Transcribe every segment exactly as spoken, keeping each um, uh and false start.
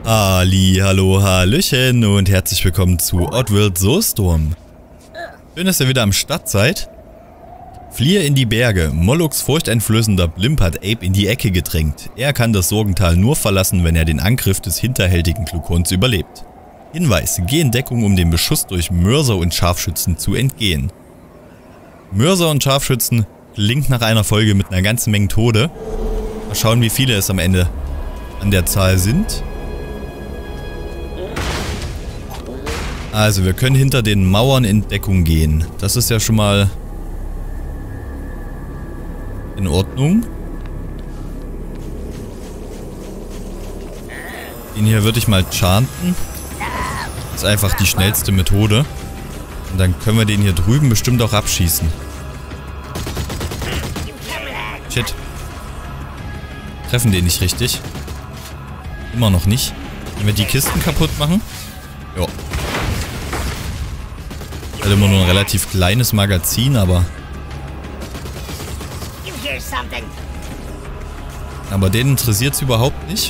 Ali, hallo, hallöchen und herzlich willkommen zu Oddworld Soulstorm. Schön, dass ihr wieder am Start seid. Fliehe in die Berge. Molochs furchteinflößender Blimp hat Abe in die Ecke gedrängt. Er kann das Sorgental nur verlassen, wenn er den Angriff des hinterhältigen Glukons überlebt. Hinweis, geh in Deckung, um dem Beschuss durch Mörser und Scharfschützen zu entgehen. Mörser und Scharfschützen klingt nach einer Folge mit einer ganzen Menge Tode. Mal schauen, wie viele es am Ende an der Zahl sind. Also, wir können hinter den Mauern in Deckung gehen. Das ist ja schon mal in Ordnung. Den hier würde ich mal chanten. Das ist einfach die schnellste Methode. Und dann können wir den hier drüben bestimmt auch abschießen. Shit. Treffen den nicht richtig. Immer noch nicht. Wenn wir die Kisten kaputt machen. Jo. Halt immer nur ein relativ kleines Magazin, aber... Aber den interessiert es überhaupt nicht.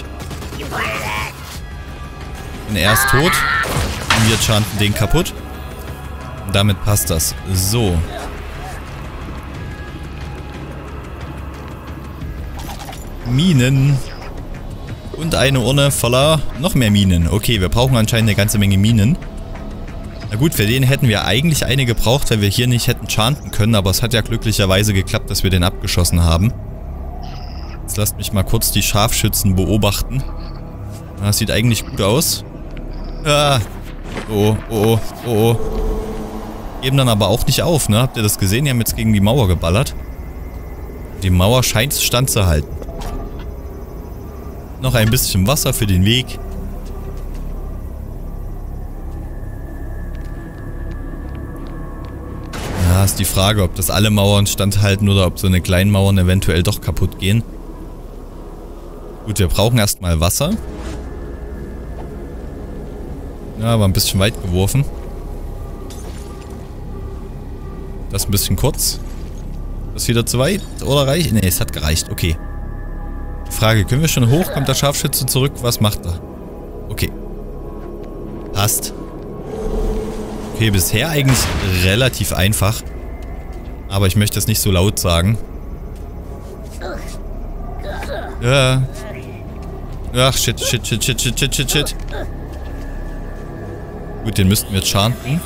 Und er ist tot. Und wir chanten den kaputt. Und damit passt das. So. Minen. Und eine Urne voller noch mehr Minen. Okay, wir brauchen anscheinend eine ganze Menge Minen. Na gut, für den hätten wir eigentlich eine gebraucht, weil wir hier nicht hätten chanten können, aber es hat ja glücklicherweise geklappt, dass wir den abgeschossen haben. Jetzt lasst mich mal kurz die Scharfschützen beobachten. Das sieht eigentlich gut aus. Ah. Oh, oh, oh, oh. Geben dann aber auch nicht auf, ne? Habt ihr das gesehen? Die haben jetzt gegen die Mauer geballert. Die Mauer scheint standzuhalten. Noch ein bisschen Wasser für den Weg. Ja, ist die Frage, ob das alle Mauern standhalten oder ob so eine kleinen Mauern eventuell doch kaputt gehen. Gut, wir brauchen erstmal Wasser. Ja, war ein bisschen weit geworfen. Das ein bisschen kurz. Das wieder zu weit oder reicht? Ne, es hat gereicht. Okay. Frage, können wir schon hoch? Kommt der Scharfschütze zurück? Was macht er? Okay. Passt. Okay, bisher eigentlich relativ einfach. Aber ich möchte es nicht so laut sagen. Ja. Ach, shit, shit, shit, shit, shit, shit, shit, shit. Gut, den müssten wir jetzt chanten.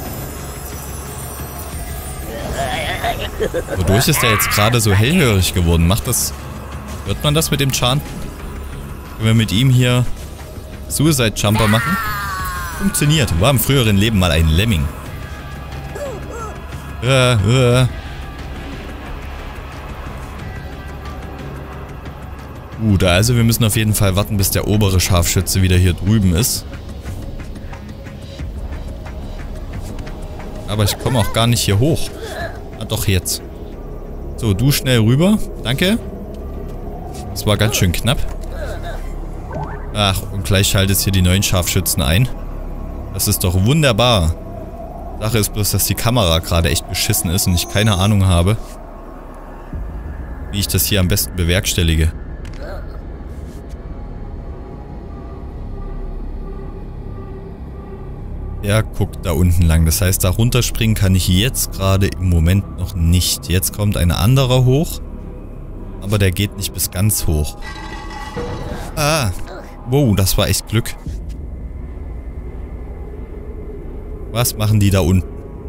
Wodurch ist der jetzt gerade so hellhörig geworden? Macht das... Hört man das mit dem Chanten? Können wir mit ihm hier Suicide Jumper machen? Funktioniert. War im früheren Leben mal ein Lemming. Äh, äh. Gut, also wir müssen auf jeden Fall warten, bis der obere Scharfschütze wieder hier drüben ist. Aber ich komme auch gar nicht hier hoch. Ah, doch jetzt. So, du schnell rüber. Danke. Das war ganz schön knapp. Ach, und gleich schaltet hier die neuen Scharfschützen ein. Das ist doch wunderbar. Sache ist bloß, dass die Kamera gerade echt beschissen ist und ich keine Ahnung habe, wie ich das hier am besten bewerkstellige. Der guckt da unten lang. Das heißt, da runterspringen kann ich jetzt gerade im Moment noch nicht. Jetzt kommt ein anderer hoch. Aber der geht nicht bis ganz hoch. Ah. Wow, das war echt Glück. Was machen die da unten?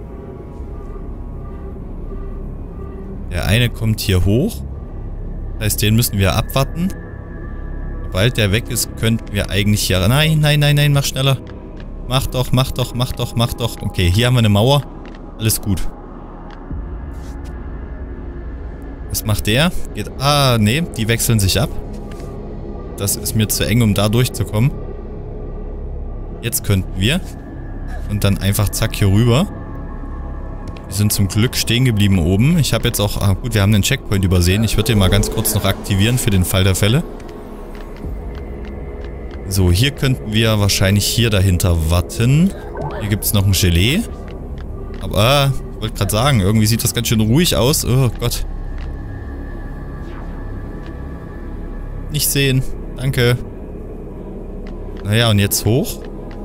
Der eine kommt hier hoch. Das heißt, den müssen wir abwarten. Sobald der weg ist, könnten wir eigentlich hier... Nein, nein, nein, nein, mach schneller. Mach doch, mach doch, mach doch, mach doch. Okay, hier haben wir eine Mauer. Alles gut. Was macht der? Geht... Ah, nee, die wechseln sich ab. Das ist mir zu eng, um da durchzukommen. Jetzt könnten wir. Und dann einfach zack hier rüber. Wir sind zum Glück stehen geblieben oben. Ich habe jetzt auch... Ah, gut, wir haben den Checkpoint übersehen. Ich würde den mal ganz kurz noch aktivieren für den Fall der Fälle. So, hier könnten wir wahrscheinlich hier dahinter warten. Hier gibt es noch ein Gelee. Aber, ah, ich wollte gerade sagen, irgendwie sieht das ganz schön ruhig aus. Oh Gott. Nicht sehen. Danke. Naja, und jetzt hoch.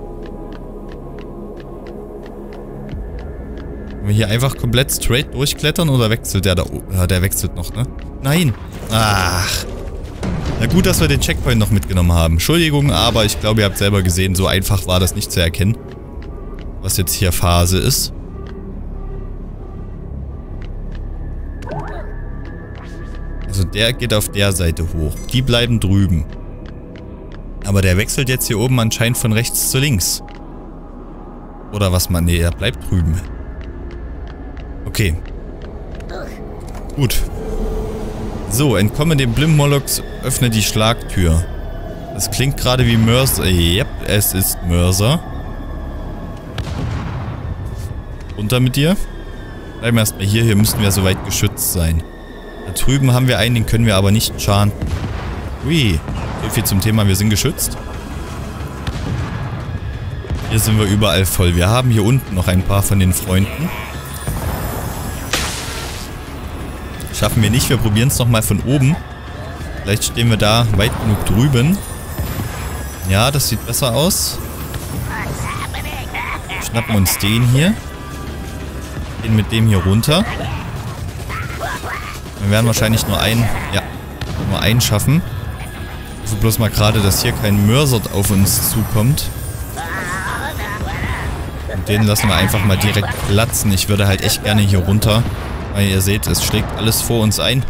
Wollen wir hier einfach komplett straight durchklettern oder wechselt der da oben? Ja, der wechselt noch, ne? Nein! Ach. Na gut, dass wir den Checkpoint noch mitgenommen haben. Entschuldigung, aber ich glaube, ihr habt selber gesehen, so einfach war das nicht zu erkennen, was jetzt hier Phase ist. Also der geht auf der Seite hoch. Die bleiben drüben. Aber der wechselt jetzt hier oben anscheinend von rechts zu links. Oder was man... Nee, er bleibt drüben. Okay. Gut. So, entkomme dem Blimmmolochs, öffne die Schlagtür. Das klingt gerade wie Mörser. Yep, es ist Mörser. Runter mit dir. Bleiben wir erstmal hier. Hier müssten wir soweit geschützt sein. Da drüben haben wir einen, den können wir aber nicht chanten. Ui. So viel zum Thema, wir sind geschützt. Hier sind wir überall voll. Wir haben hier unten noch ein paar von den Freunden. Schaffen wir nicht, wir probieren es nochmal von oben. Vielleicht stehen wir da weit genug drüben. Ja, das sieht besser aus. Schnappen uns den hier. Gehen mit dem hier runter. Wir werden wahrscheinlich nur einen, ja, nur einen schaffen. Ich hoffe bloß mal gerade, dass hier kein Mörser auf uns zukommt. Und den lassen wir einfach mal direkt platzen. Ich würde halt echt gerne hier runter. Weil ihr seht, es schlägt alles vor uns ein.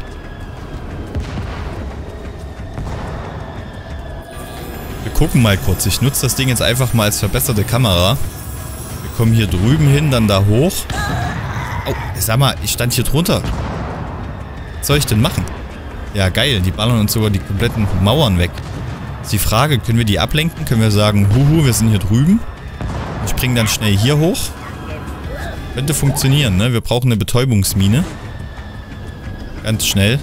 Wir gucken mal kurz. Ich nutze das Ding jetzt einfach mal als verbesserte Kamera. Wir kommen hier drüben hin, dann da hoch. Oh, sag mal, ich stand hier drunter. Was soll ich denn machen? Ja, geil. Die ballern uns sogar die kompletten Mauern weg. Ist die Frage, können wir die ablenken? Können wir sagen, huhu, wir sind hier drüben? Und springen dann schnell hier hoch? Könnte funktionieren, ne? Wir brauchen eine Betäubungsmine. Ganz schnell.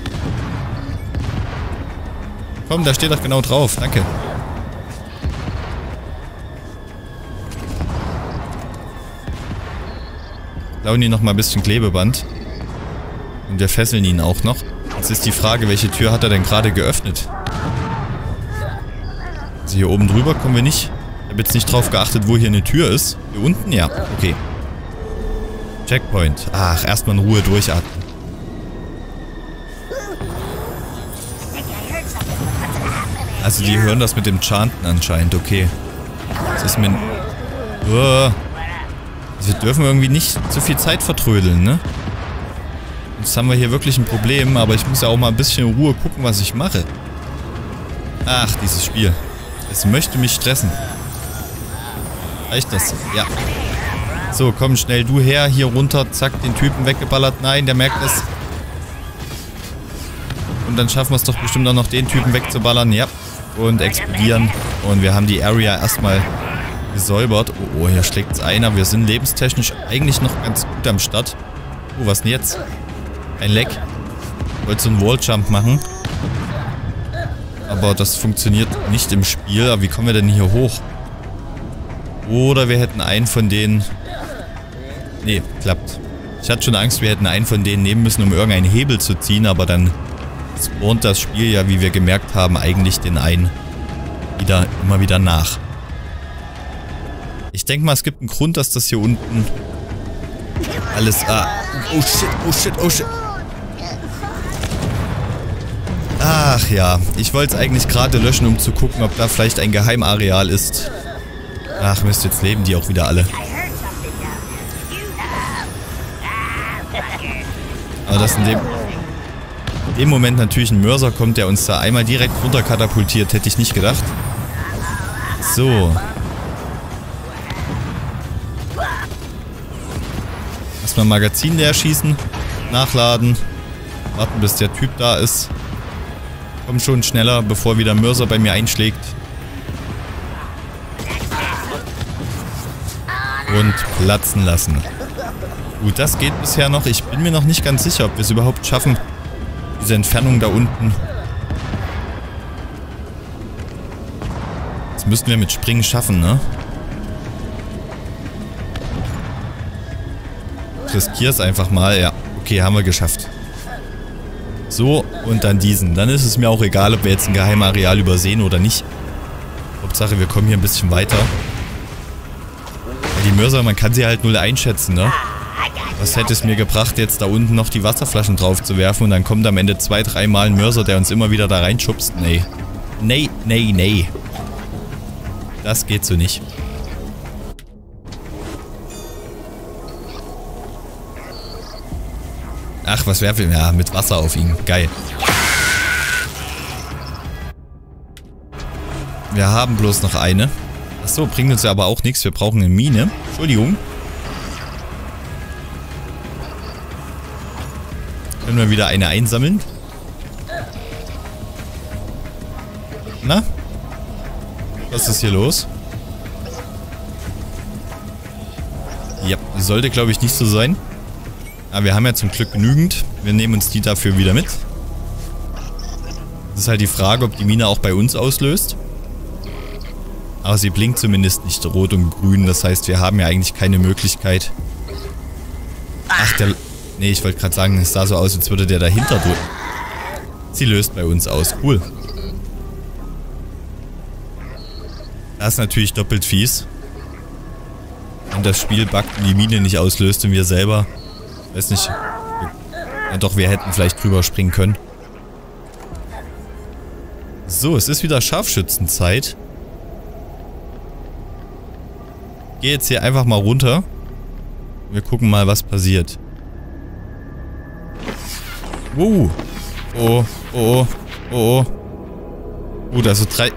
Komm, da steht doch genau drauf. Danke. Klauen ihn noch mal ein bisschen Klebeband. Und wir fesseln ihn auch noch. Jetzt ist die Frage, welche Tür hat er denn gerade geöffnet? Also hier oben drüber kommen wir nicht. Ich habe jetzt nicht drauf geachtet, wo hier eine Tür ist. Hier unten? Ja, okay. Checkpoint. Ach, erstmal in Ruhe durchatmen. Also die hören das mit dem Chanten anscheinend, okay. Das ist mir... Uh, wir dürfen irgendwie nicht zu viel Zeit vertrödeln, ne? Jetzt haben wir hier wirklich ein Problem, aber ich muss ja auch mal ein bisschen in Ruhe gucken, was ich mache. Ach, dieses Spiel. Es möchte mich stressen. Reicht das? Ja. So, komm schnell du her, hier runter, zack, den Typen weggeballert. Nein, der merkt es. Und dann schaffen wir es doch bestimmt auch noch, den Typen wegzuballern. Ja. Und explodieren. Und wir haben die Area erstmal gesäubert. Oh, oh, hier schlägt es einer. Wir sind lebenstechnisch eigentlich noch ganz gut am Start. Oh, was denn jetzt? Ein Leck. Ich wollte so einen Walljump machen. Aber das funktioniert nicht im Spiel. Aber wie kommen wir denn hier hoch? Oder wir hätten einen von denen... Nee, klappt. Ich hatte schon Angst, wir hätten einen von denen nehmen müssen, um irgendeinen Hebel zu ziehen, aber dann spawnt das Spiel ja, wie wir gemerkt haben, eigentlich den einen wieder, immer wieder nach. Ich denke mal, es gibt einen Grund, dass das hier unten alles... Ah, oh shit, oh shit, oh shit. Ach ja, ich wollte es eigentlich gerade löschen, um zu gucken, ob da vielleicht ein Geheimareal ist. Ach Mist, jetzt leben die auch wieder alle. Aber dass in dem, in dem Moment natürlich ein Mörser kommt, der uns da einmal direkt runter katapultiert, hätte ich nicht gedacht. So. Erstmal Magazin leer schießen. Nachladen. Warten, bis der Typ da ist. Komm schon schneller, bevor wieder ein Mörser bei mir einschlägt. Und platzen lassen. Gut, das geht bisher noch. Ich bin mir noch nicht ganz sicher, ob wir es überhaupt schaffen. Diese Entfernung da unten. Das müssten wir mit Springen schaffen, ne? Ich riskiere es einfach mal. Ja, okay, haben wir geschafft. So, und dann diesen. Dann ist es mir auch egal, ob wir jetzt ein Geheimareal übersehen oder nicht. Ob Hauptsache, wir kommen hier ein bisschen weiter. Die Mörser, man kann sie halt null einschätzen, ne? Was hätte es mir gebracht, jetzt da unten noch die Wasserflaschen drauf zu werfen und dann kommt am Ende zwei, dreimal ein Mörser, der uns immer wieder da reinschubst? Nee. Nee, nee, nee. Das geht so nicht. Ach, was werfe ich? Ja, mit Wasser auf ihn. Geil. Wir haben bloß noch eine. Achso, bringt uns ja aber auch nichts. Wir brauchen eine Mine. Entschuldigung. Können wir wieder eine einsammeln? Na? Was ist hier los? Ja, sollte glaube ich nicht so sein. Aber wir haben ja zum Glück genügend. Wir nehmen uns die dafür wieder mit. Das ist halt die Frage, ob die Mine auch bei uns auslöst. Aber sie blinkt zumindest nicht rot und grün. Das heißt, wir haben ja eigentlich keine Möglichkeit. Ach, der... Nee, ich wollte gerade sagen, es sah so aus, als würde der dahinter durch. Sie löst bei uns aus. Cool. Das ist natürlich doppelt fies. Und das Spiel buggt und die Mine nicht auslöst und wir selber... Weiß nicht. Ja, doch, wir hätten vielleicht drüber springen können. So, es ist wieder Scharfschützenzeit. Ich gehe jetzt hier einfach mal runter. Wir gucken mal, was passiert. Wow. Oh, oh, oh, oh. Gut, also drei...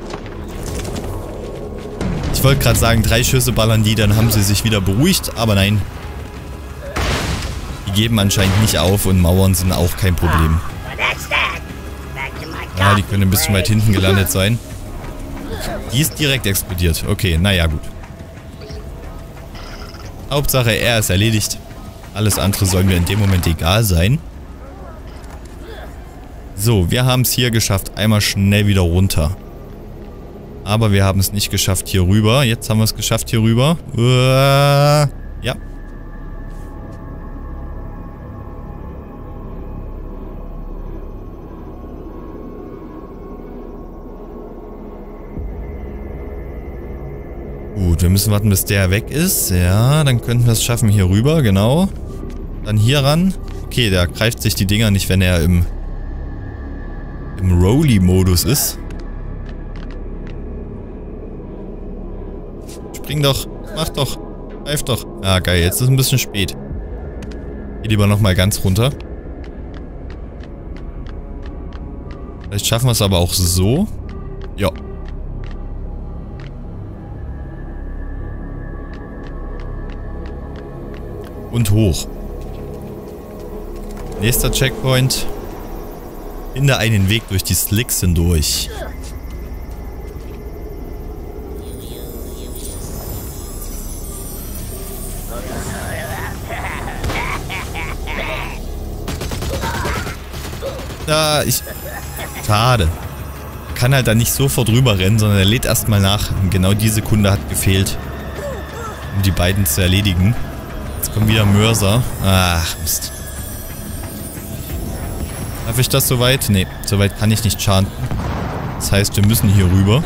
Ich wollte gerade sagen, drei Schüsse ballern die, dann haben sie sich wieder beruhigt, aber nein. Die geben anscheinend nicht auf und Mauern sind auch kein Problem. Ja, die können ein bisschen weit hinten gelandet sein. Die ist direkt explodiert. Okay, naja, gut. Hauptsache, er ist erledigt. Alles andere soll mir in dem Moment egal sein. So, wir haben es hier geschafft. Einmal schnell wieder runter. Aber wir haben es nicht geschafft hier rüber. Jetzt haben wir es geschafft hier rüber. Uh, ja. Gut, wir müssen warten, bis der weg ist. Ja, dann könnten wir es schaffen hier rüber, genau. Dann hier ran. Okay, der greift sich die Dinger nicht, wenn er im, im Rolly-Modus ist. Spring doch, mach doch, greif doch. Ah, geil, jetzt ist es ein bisschen spät. Geh lieber nochmal ganz runter. Vielleicht schaffen wir es aber auch so. Ja. Und hoch. Nächster Checkpoint. Finde einen Weg durch die Slicks hindurch. Ja, ich... Schade. Kann halt da nicht sofort rüber rennen, sondern er lädt erstmal nach. Und genau die Sekunde hat gefehlt, um die beiden zu erledigen. Jetzt kommen wieder Mörser. Ach, Mist. Darf ich das soweit? Nee, soweit kann ich nicht chanten. Das heißt, wir müssen hier rüber.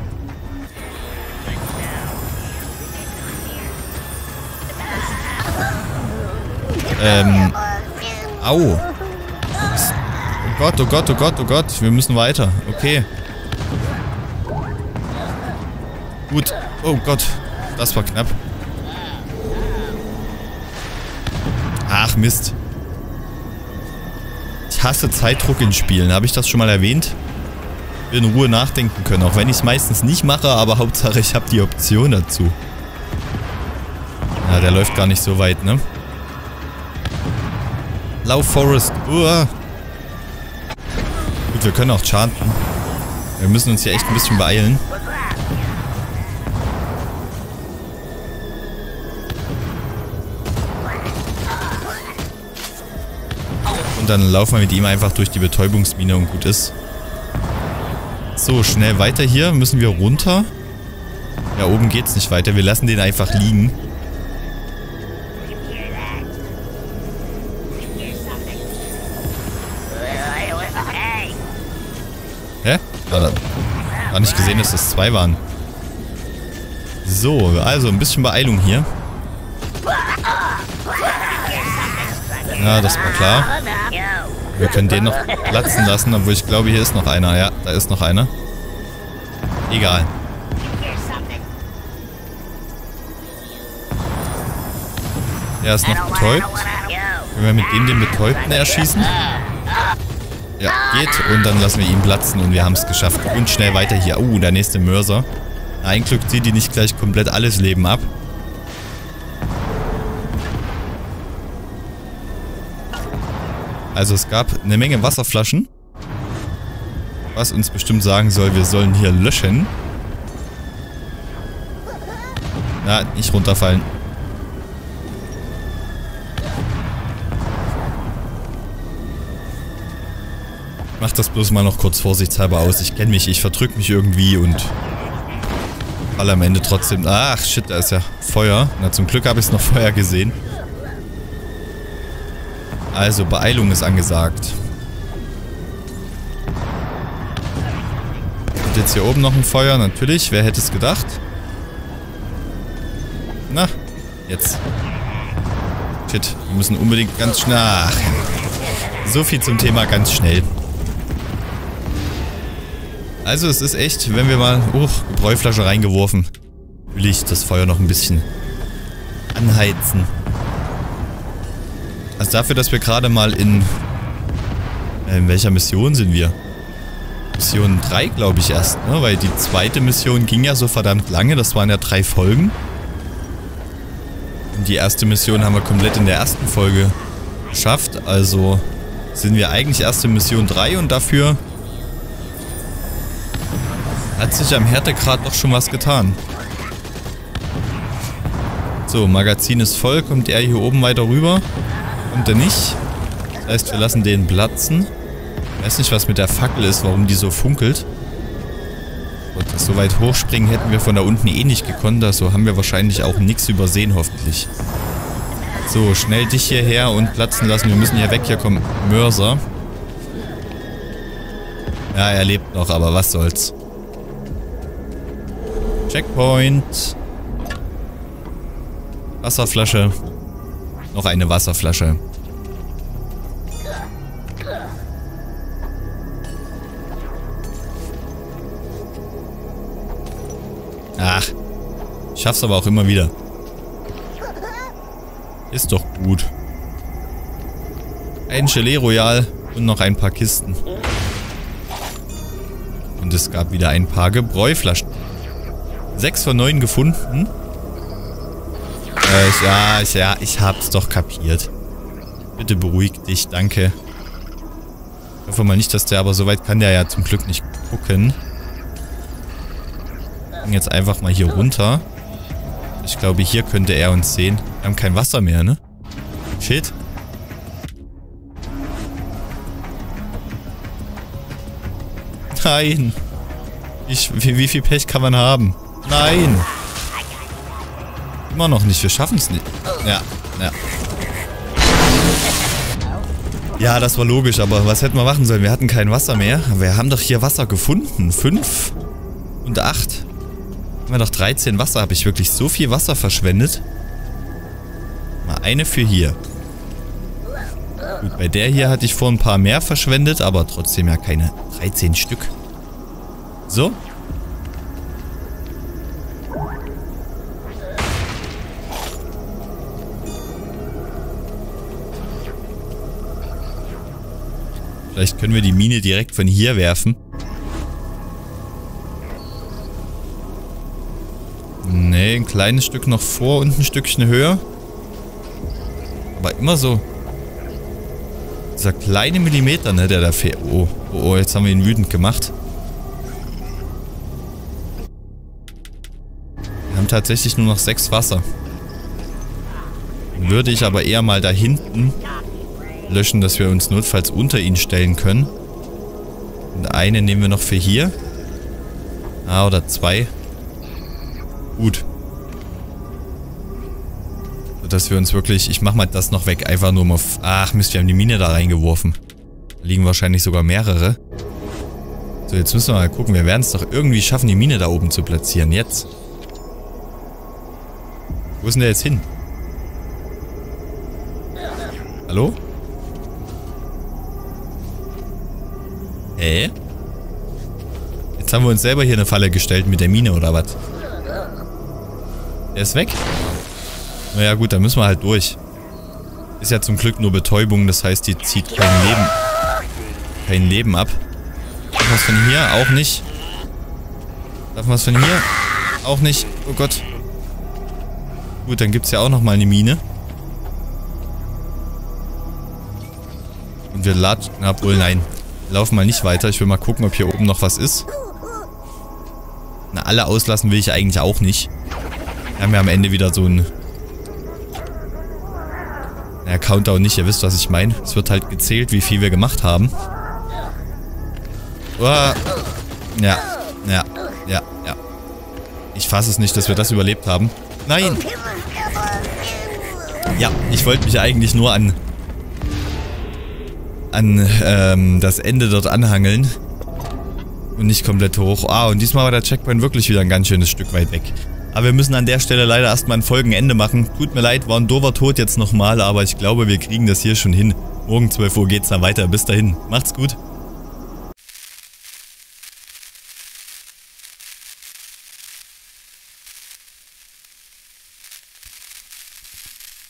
Ähm. Au. Oh Gott, oh Gott, oh Gott, oh Gott. Wir müssen weiter. Okay. Gut. Oh Gott. Das war knapp. Ach, Mist. Ich hasse Zeitdruck in Spielen. Habe ich das schon mal erwähnt? Ich will in Ruhe nachdenken können. Auch wenn ich es meistens nicht mache, aber Hauptsache ich habe die Option dazu. Ja, der läuft gar nicht so weit, ne? Lauf, Forest. Uah. Gut, wir können auch chanten. Wir müssen uns hier echt ein bisschen beeilen. Und dann laufen wir mit ihm einfach durch die Betäubungsmine und gut ist. So, schnell weiter hier. Müssen wir runter? Ja, oben geht's nicht weiter. Wir lassen den einfach liegen. Hä? War, da, war nicht gesehen, dass das zwei waren. So, also ein bisschen Beeilung hier. Ja, das war klar. Wir können den noch platzen lassen, obwohl ich glaube, hier ist noch einer. Ja, da ist noch einer. Egal. Der ist noch betäubt. Können wir mit dem den Betäubten erschießen? Ja, geht. Und dann lassen wir ihn platzen und wir haben es geschafft. Und schnell weiter hier. Uh, der nächste Mörser. Ein Glück zieht die nicht gleich komplett alles Leben ab. Also es gab eine Menge Wasserflaschen. Was uns bestimmt sagen soll, wir sollen hier löschen. Na, nicht runterfallen. Ich mach das bloß mal noch kurz vorsichtshalber aus. Ich kenne mich, ich verdrück mich irgendwie und fall am Ende trotzdem... Ach, shit, da ist ja Feuer. Na, zum Glück habe ich es noch vorher gesehen. Also, Beeilung ist angesagt. Und jetzt hier oben noch ein Feuer, natürlich. Wer hätte es gedacht? Na, jetzt. Shit, wir müssen unbedingt ganz schnell... Ach, so viel zum Thema ganz schnell. Also, es ist echt, wenn wir mal... Oh, Gebräuflasche reingeworfen. Will ich das Feuer noch ein bisschen anheizen. Also dafür, dass wir gerade mal in... Äh, in welcher Mission sind wir? Mission drei, glaube ich erst, ne? Weil die zweite Mission ging ja so verdammt lange. Das waren ja drei Folgen. Und die erste Mission haben wir komplett in der ersten Folge geschafft. Also sind wir eigentlich erst in Mission drei und dafür hat sich am Härtegrad doch schon was getan. So, Magazin ist voll. Kommt er hier oben weiter rüber? Kommt er nicht. Das heißt, wir lassen den platzen. Ich weiß nicht, was mit der Fackel ist, warum die so funkelt. Und das so weit hochspringen hätten wir von da unten eh nicht gekonnt. Also haben wir wahrscheinlich auch nichts übersehen, hoffentlich. So, schnell dich hierher und platzen lassen. Wir müssen hier weg. Hier kommt Mörser. Ja, er lebt noch, aber was soll's. Checkpoint. Wasserflasche. Noch eine Wasserflasche. Ach. Ich schaff's aber auch immer wieder. Ist doch gut. Ein Gelee Royal und noch ein paar Kisten. Und es gab wieder ein paar Gebräuflaschen. Sechs von neun gefunden. Äh, ich, ja, ich, ja, ich hab's doch kapiert. Bitte beruhig dich, danke. Ich hoffe mal nicht, dass der, aber soweit kann der ja zum Glück nicht gucken. Wir gehen jetzt einfach mal hier runter. Ich glaube, hier könnte er uns sehen. Wir haben kein Wasser mehr, ne? Shit. Nein. Ich, wie, wie viel Pech kann man haben? Nein. Immer noch nicht. Wir schaffen es nicht. Ja, ja. Ja, das war logisch, aber was hätten wir machen sollen? Wir hatten kein Wasser mehr. Wir haben doch hier Wasser gefunden. Fünf und acht. Haben wir doch dreizehn Wasser. Habe ich wirklich so viel Wasser verschwendet? Mal eine für hier. Gut, bei der hier hatte ich vor ein paar mehr verschwendet, aber trotzdem ja keine dreizehn Stück. So. Vielleicht können wir die Mine direkt von hier werfen. Nee, ein kleines Stück noch vor und ein Stückchen höher. Aber immer so. Dieser kleine Millimeter, ne, der da fehlt. Oh, oh, oh, jetzt haben wir ihn wütend gemacht. Wir haben tatsächlich nur noch sechs Wasser. Dann würde ich aber eher mal da hinten löschen, dass wir uns notfalls unter ihn stellen können. Und eine nehmen wir noch für hier. Ah, oder zwei. Gut. Dass wir uns wirklich... Ich mach mal das noch weg. Einfach nur mal... Ach Mist, wir haben die Mine da reingeworfen. Da liegen wahrscheinlich sogar mehrere. So, jetzt müssen wir mal gucken. Wir werden es doch irgendwie schaffen, die Mine da oben zu platzieren. Jetzt. Wo ist denn der jetzt hin? Hallo? Hä? Jetzt haben wir uns selber hier eine Falle gestellt mit der Mine oder was? Der ist weg? Naja gut, dann müssen wir halt durch. Ist ja zum Glück nur Betäubung, das heißt, die zieht kein Leben. Kein Leben ab. Darf was von hier? Auch nicht. Darf was von hier? Auch nicht. Oh Gott. Gut, dann gibt es ja auch nochmal eine Mine. Und wir latschen. Obwohl, nein. Wir laufen mal nicht weiter. Ich will mal gucken, ob hier oben noch was ist. Na, alle auslassen will ich eigentlich auch nicht. Wir haben ja am Ende wieder so ein... Naja, Countdown nicht. Ihr wisst, was ich meine. Es wird halt gezählt, wie viel wir gemacht haben. Oh. Ja. Ja. Ja. Ja. Ich fasse es nicht, dass wir das überlebt haben. Nein! Ja, ich wollte mich eigentlich nur an... an ähm, das Ende dort anhangeln. Und nicht komplett hoch. Ah, und diesmal war der Checkpoint wirklich wieder ein ganz schönes Stück weit weg. Aber wir müssen an der Stelle leider erstmal ein Folgenende machen. Tut mir leid, war ein doofer Tod jetzt nochmal, aber ich glaube, wir kriegen das hier schon hin. Morgen zwölf Uhr geht's dann weiter. Bis dahin. Macht's gut.